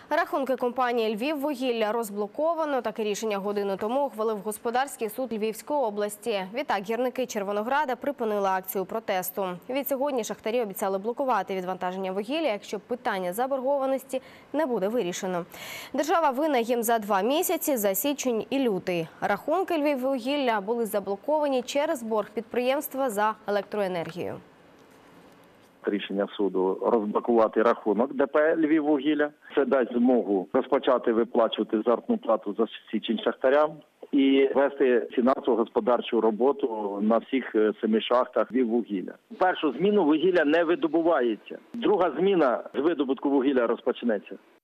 Рахунки компанії «Львіввугілля» розблоковано. Таке рішення годину тому ухвалив Господарський суд Львівської області. Відтак гірники Червонограда припинили акцію протесту. Відсьогодні шахтарі обіцяли блокувати відвантаження вугілля, якщо питання заборгованості не буде вирішено. Держава винна їм за 2 місяці – за січень і лютий. Рахунки «Львіввугілля» були заблоковані через борг підприємства за електроенергію. Рішення суду розблокувати рахунок ДП «Львіввугілля». Це дасть змогу розпочати виплачувати заробітну плату за січень шахтарям і вести фінансово-господарчу роботу на всіх 7 шахтах «Львіввугілля». Першу зміну вугілля не видобувається. Друга зміна з видобутку вугілля розпочнеться.